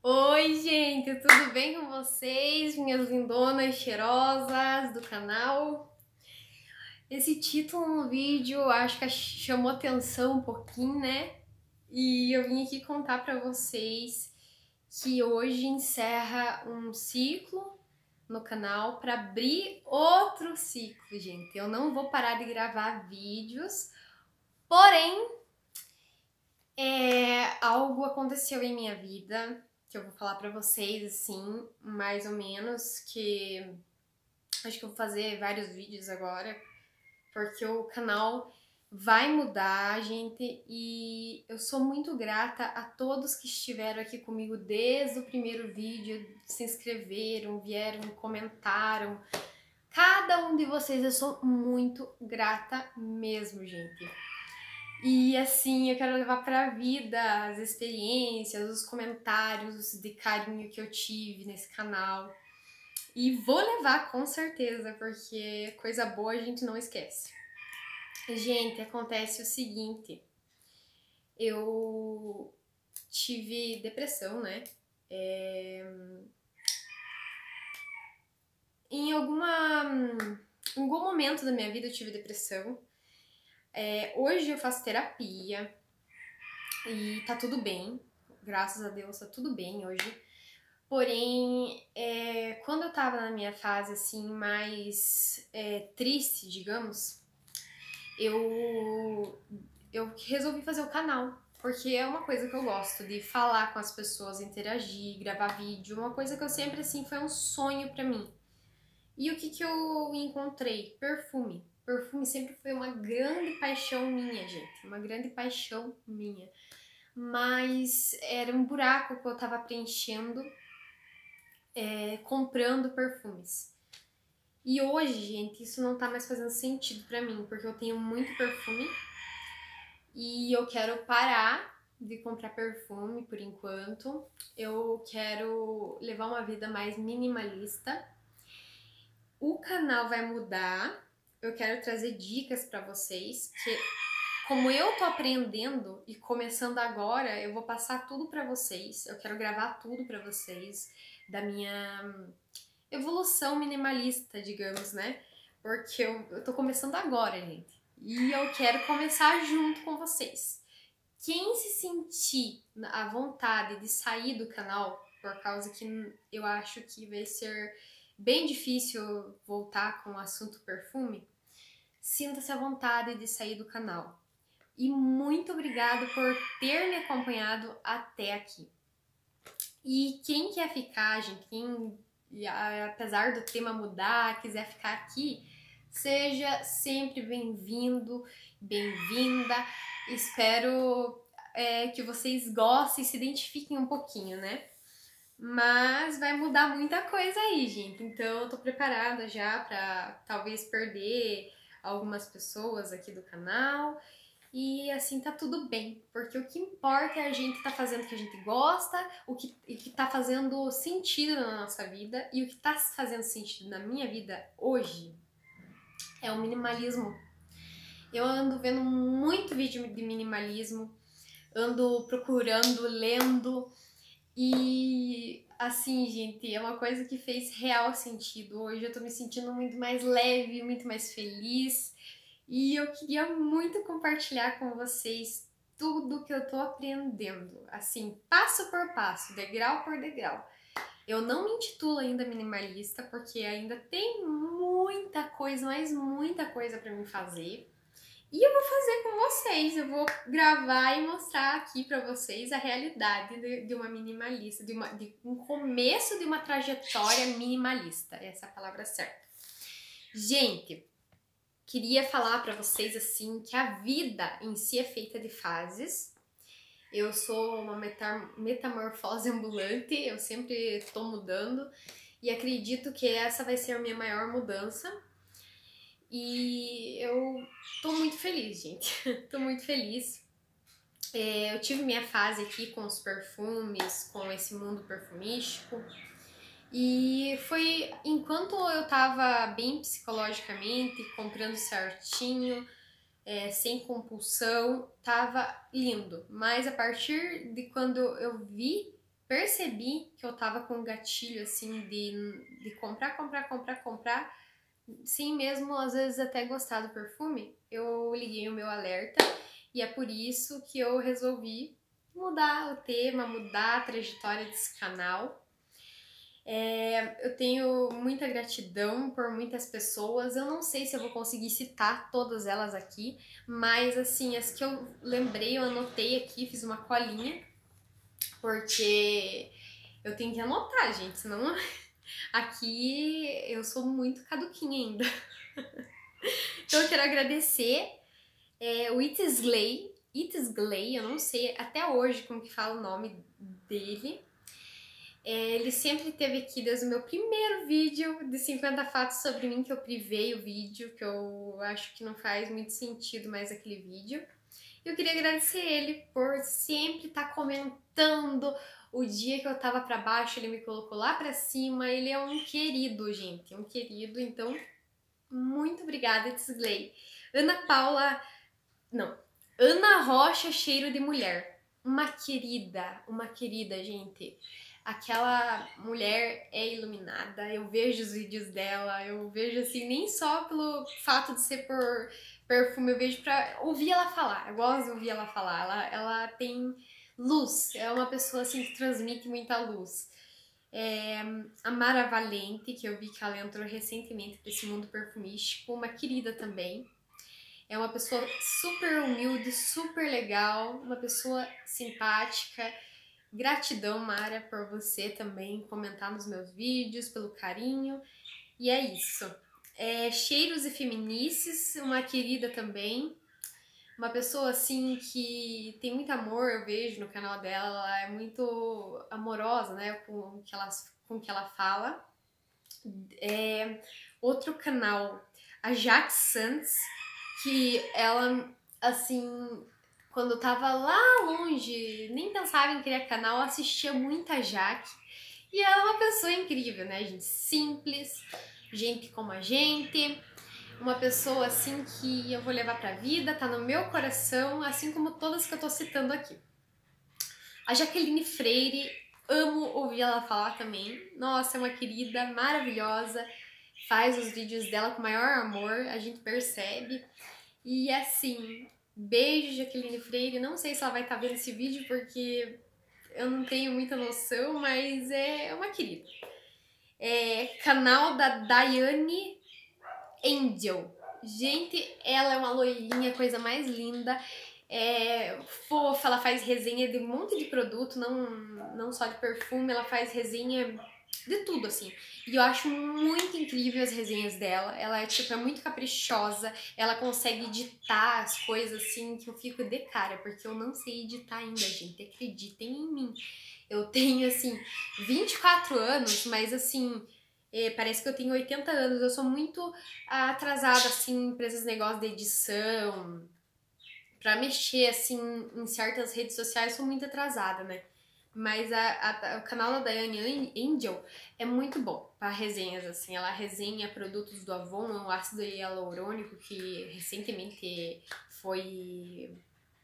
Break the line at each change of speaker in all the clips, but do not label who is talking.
Oi, gente, tudo bem com vocês? Minhas lindonas cheirosas do canal. Esse título no vídeo acho que chamou atenção um pouquinho, né? E eu vim aqui contar pra vocês que hoje encerra um ciclo no canal para abrir outro ciclo, gente. Eu não vou parar de gravar vídeos, porém, algo aconteceu em minha vida que eu vou falar pra vocês, assim, mais ou menos, que acho que eu vou fazer vários vídeos agora, porque o canal vai mudar, gente, e eu sou muito grata a todos que estiveram aqui comigo desde o primeiro vídeo, se inscreveram, vieram, comentaram. Cada um de vocês eu sou muito grata mesmo, gente. E assim, eu quero levar pra vida as experiências, os comentários de carinho que eu tive nesse canal. E vou levar com certeza, porque coisa boa a gente não esquece. Gente, acontece o seguinte, eu tive depressão, né? Em algum momento da minha vida eu tive depressão. Hoje eu faço terapia e tá tudo bem, graças a Deus tá tudo bem hoje. Porém, quando eu tava na minha fase assim mais triste, digamos, eu resolvi fazer o canal. Porque é uma coisa que eu gosto, de falar com as pessoas, interagir, gravar vídeo, uma coisa que eu sempre, assim, foi um sonho pra mim. E o que eu encontrei? Perfume. Perfume sempre foi uma grande paixão minha, gente. Uma grande paixão minha. Mas era um buraco que eu tava preenchendo, comprando perfumes. E hoje, gente, isso não tá mais fazendo sentido pra mim, porque eu tenho muito perfume e eu quero parar de comprar perfume por enquanto. Eu quero levar uma vida mais minimalista. O canal vai mudar. Eu quero trazer dicas pra vocês, que como eu tô aprendendo e começando agora, eu vou passar tudo pra vocês. Eu quero gravar tudo pra vocês da minha evolução minimalista, digamos, né? Porque eu tô começando agora, gente. E eu quero começar junto com vocês. Quem se sentir à vontade de sair do canal, por causa que eu acho que vai ser bem difícil voltar com o assunto perfume, sinta-se à vontade de sair do canal. E muito obrigado por ter me acompanhado até aqui. E quem quer ficar, gente, apesar do tema mudar, quiser ficar aqui, seja sempre bem-vindo, bem-vinda. Espero que vocês gostem e se identifiquem um pouquinho, né? Mas vai mudar muita coisa aí, gente. Então eu tô preparada já pra talvez perder algumas pessoas aqui do canal. E assim tá tudo bem, porque o que importa é a gente tá fazendo o que a gente gosta, o que tá fazendo sentido na nossa vida, e o que tá fazendo sentido na minha vida hoje é o minimalismo. Eu ando vendo muito vídeo de minimalismo, ando procurando, lendo, e assim, gente, é uma coisa que fez real sentido. Hoje eu tô me sentindo muito mais leve, muito mais feliz. E eu queria muito compartilhar com vocês tudo que eu tô aprendendo, assim, passo por passo, degrau por degrau. Eu não me intitulo ainda minimalista, porque ainda tem muita coisa, mas muita coisa pra mim fazer. E eu vou fazer com vocês, eu vou gravar e mostrar aqui pra vocês a realidade de uma minimalista, de um começo de uma trajetória minimalista, essa é a palavra certa. Gente, queria falar pra vocês assim que a vida em si é feita de fases. Eu sou uma metamorfose ambulante, eu sempre tô mudando e acredito que essa vai ser a minha maior mudança. E eu tô muito feliz, gente. Tô muito feliz. Eu tive minha fase aqui com os perfumes, com esse mundo perfumístico. E foi enquanto eu tava bem psicologicamente, comprando certinho, sem compulsão, tava lindo. Mas a partir de quando eu vi percebi que eu tava com um gatilho, assim, de comprar, sem mesmo, às vezes, até gostar do perfume, eu liguei o meu alerta e é por isso que eu resolvi mudar o tema, mudar a trajetória desse canal. Eu tenho muita gratidão por muitas pessoas. Eu não sei se eu vou conseguir citar todas elas aqui, mas assim, as que eu lembrei, eu anotei aqui, fiz uma colinha, porque eu tenho que anotar, gente, senão aqui eu sou muito caduquinha ainda. Então eu quero agradecer o Itisgley, eu não sei até hoje como que fala o nome dele. Ele sempre esteve aqui desde o meu primeiro vídeo de 50 fatos sobre mim, que eu privei o vídeo, que eu acho que não faz muito sentido mais aquele vídeo. Eu queria agradecer ele por sempre estar comentando. O dia que eu tava pra baixo, ele me colocou lá pra cima. Ele é um querido, gente, um querido. Então, muito obrigada, Tisley. Ana Rocha, Cheiro de Mulher. Uma querida, gente. Aquela mulher é iluminada, eu vejo os vídeos dela, eu vejo assim, nem só pelo fato de ser por perfume, eu vejo pra ouvir ela falar, eu gosto de ouvir ela falar, ela tem luz, é uma pessoa assim que transmite muita luz. A Mara Valente, que eu vi que ela entrou recentemente para esse mundo perfumístico, uma querida também. É uma pessoa super humilde, super legal, uma pessoa simpática. Gratidão, Mara, por você também comentar nos meus vídeos, pelo carinho. E é isso. Cheiros e Feminices, uma querida também. Uma pessoa, assim, que tem muito amor, eu vejo no canal dela. Ela é muito amorosa, né, com o que ela fala. Outro canal, a Jaque Santos, que ela, assim, quando eu tava lá longe, nem pensava em criar canal, eu assistia muita Jaque. E ela é uma pessoa incrível, né, gente? Simples, gente como a gente. Uma pessoa, assim, que eu vou levar pra vida, tá no meu coração, assim como todas que eu tô citando aqui. A Jaqueline Freire, amo ouvir ela falar também. Nossa, é uma querida maravilhosa. Faz os vídeos dela com o maior amor, a gente percebe. E assim, beijo, Jaqueline Freire. Não sei se ela vai estar vendo esse vídeo porque eu não tenho muita noção, mas é uma querida. Canal da Daiane Angel. Gente, ela é uma loirinha, coisa mais linda. Fofa, ela faz resenha de um monte de produto, não só de perfume, ela faz resenha de tudo, assim. E eu acho muito incrível as resenhas dela. Ela é muito caprichosa, ela consegue editar as coisas, assim, que eu fico de cara, porque eu não sei editar ainda, gente. Acreditem em mim. Eu tenho, assim, 24 anos, mas, assim, parece que eu tenho 80 anos. Eu sou muito atrasada, assim, pra esses negócios de edição, pra mexer, assim, em certas redes sociais, eu sou muito atrasada, né? Mas o canal da Daiane Angel é muito bom para resenhas, assim. Ela resenha produtos do Avon, um ácido hialurônico que recentemente foi...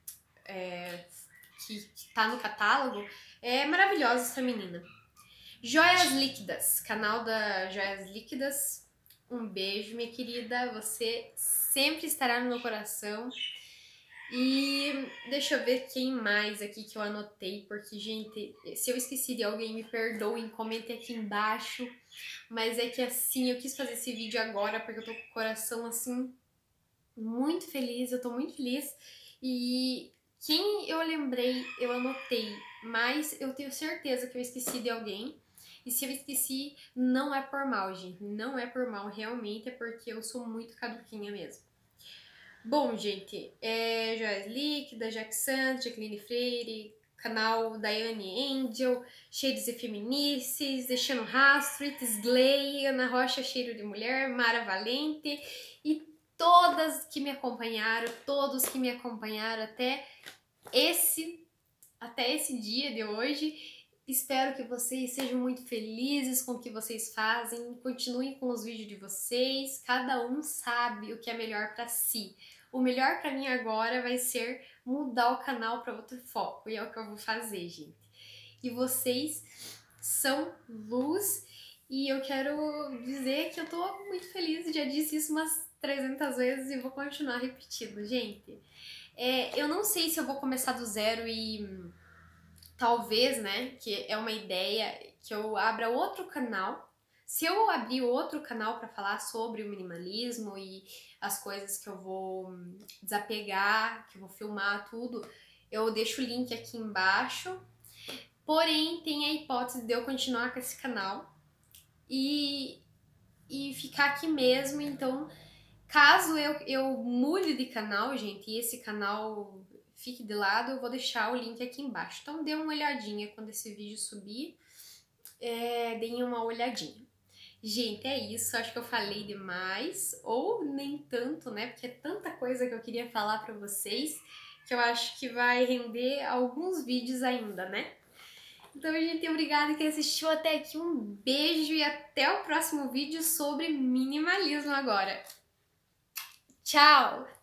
que tá no catálogo. É maravilhosa essa menina. Joias Líquidas, canal da Joias Líquidas. Um beijo, minha querida. Você sempre estará no meu coração. E deixa eu ver quem mais aqui que eu anotei, porque, gente, se eu esqueci de alguém, me perdoem, comentem aqui embaixo. Mas é que, assim, eu quis fazer esse vídeo agora porque eu tô com o coração, assim, muito feliz, eu tô muito feliz. E quem eu lembrei, eu anotei, mas eu tenho certeza que eu esqueci de alguém. E se eu esqueci, não é por mal, gente, não é por mal, realmente é porque eu sou muito caduquinha mesmo. Bom, gente, Joias Líquidas, Jaque Santos, Jaqueline Freire, canal Daiane Angel, Cheiros e Feminices, Deixando Rastro, Itisgley, Ana Rocha, Cheiro de Mulher, Mara Valente e todas que me acompanharam, todos que me acompanharam até esse dia de hoje. Espero que vocês sejam muito felizes com o que vocês fazem, continuem com os vídeos de vocês, cada um sabe o que é melhor para si. O melhor para mim agora vai ser mudar o canal para outro foco, e é o que eu vou fazer, gente. e vocês são luz. E eu quero dizer que eu tô muito feliz, já disse isso umas 300 vezes e vou continuar repetindo, gente. Eu não sei se eu vou começar do zero e talvez, né, que é uma ideia que eu abra outro canal. Se eu abrir outro canal para falar sobre o minimalismo e as coisas que eu vou desapegar, que eu vou filmar tudo, eu deixo o link aqui embaixo. Porém, tem a hipótese de eu continuar com esse canal e ficar aqui mesmo. Então, caso eu mude de canal, gente, e esse canal fique de lado, eu vou deixar o link aqui embaixo. Então, dê uma olhadinha quando esse vídeo subir, deem uma olhadinha. Gente, é isso. Acho que eu falei demais, ou nem tanto, né? Porque é tanta coisa que eu queria falar pra vocês que eu acho que vai render alguns vídeos ainda, né? Então, gente, obrigada que assistiu até aqui. Um beijo e até o próximo vídeo sobre minimalismo agora. Tchau!